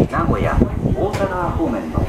名古屋大田川方面の